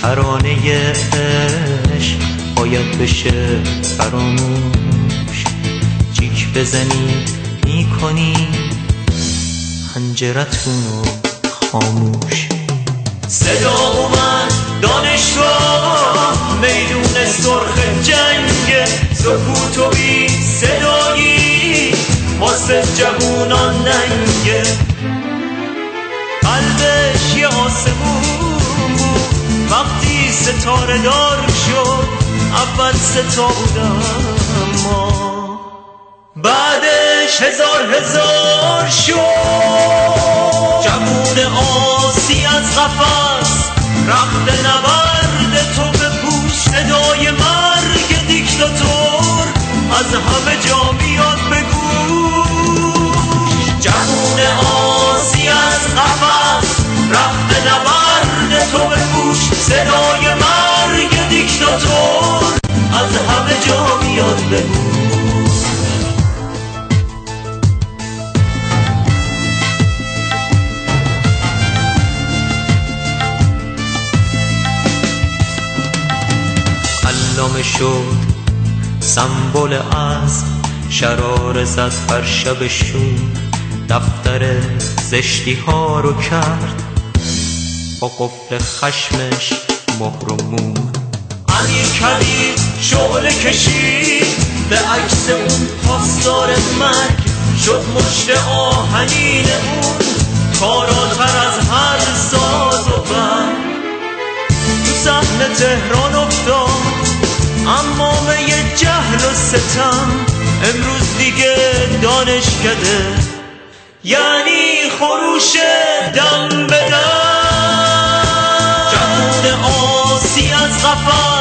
ترانه عشق باید بشه فراموش. جیک بزنی میکنی حنجرتونو خاموش. صدا اومد دانشگاه میدون سرخ جنگ، سکوت و بی صدایی واسه جوونان ننگه. قلبش یه آسمون بود وقتی ستاره دار شد. اول ستا بودم اما بعدش هزار شد. جوون آسی از قفس رخت نبرد تو بپوش. صدای مرگ دیکتاتور از همه جا میاد بگوش. جوون آسی از قفس رخت نبرد تو بپوش. صدای مرگ دیکتاتور از همه جا میاد بگوش. علامه شد سمبل از شرار زد بر شبشون. دفتر زشتی ها رو کرد با قفل خشمش مهر و موم. امیر کبیر شعله کشید به عکس اون پاسدار مرگ. شد مشت آهنین اون کاراتر از هر ساز و برگ. تو صحن تهران افتاد امامه جهل و ستم. امروز دیگه دانشکده یعنی خروش دم به دم. جوون آسی از قفس